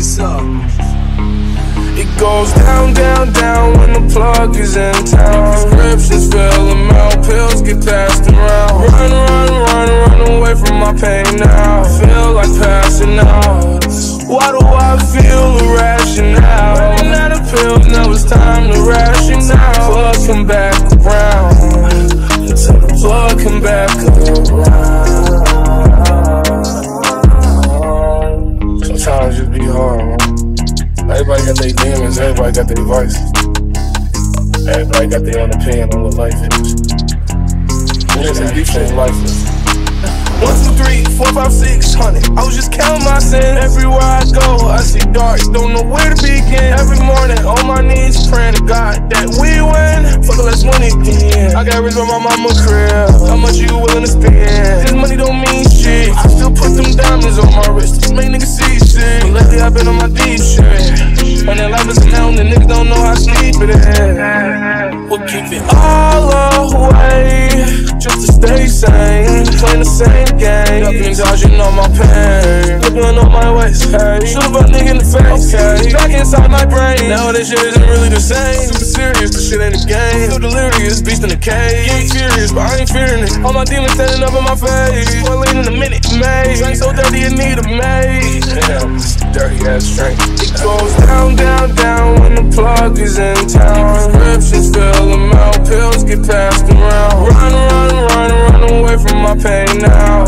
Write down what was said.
What's up? It goes down, down, down when the plug is in town. Prescriptions fill them out, pills get passed around. Run, run, run, run away from my pain now. I feel like passing out. Why do I feel irrational? Running out of pills, now it's time to ration out. Plug come back around. So the plug come back around. Sometimes it be hard, man. Everybody got their demons, everybody got their vices. Everybody got their own opinion on what life is. It's lifeless. 1, 2, 3, 4, 5, 600. I was just counting my sins. Everywhere I go, I see dark, don't know where to begin. Every morning, on my knees, praying to God that we win. Fuck, let's win again. I got rich by my mama crib. How much you willing to spend? This money don't mean shit. I still put them diamonds on my wrist. Just make niggas see shit. But lately I've been on my deep shit. And that life is a mountain, and niggas don't know how steep it is. We'll keep it all away, just to stay sane. Playing the same game, ducking and dodging on my pain. Flipping on my waist, hey. Shoot a butt nigga in the face, okay. Back inside my brain, now this shit isn't really the same. Super serious, this shit ain't a game. Still delirious, beast in the cage. Ain't furious, but I ain't fearing it. All my demons standing up in my face. Spoiling in a minute, maze. Ain't so dirty, you need a maid. Damn, this dirty ass strength. It goes down, down, down when the plug is in town. Prescriptions fill them out, pills get passed around. Run, run, run, run away from my pain now.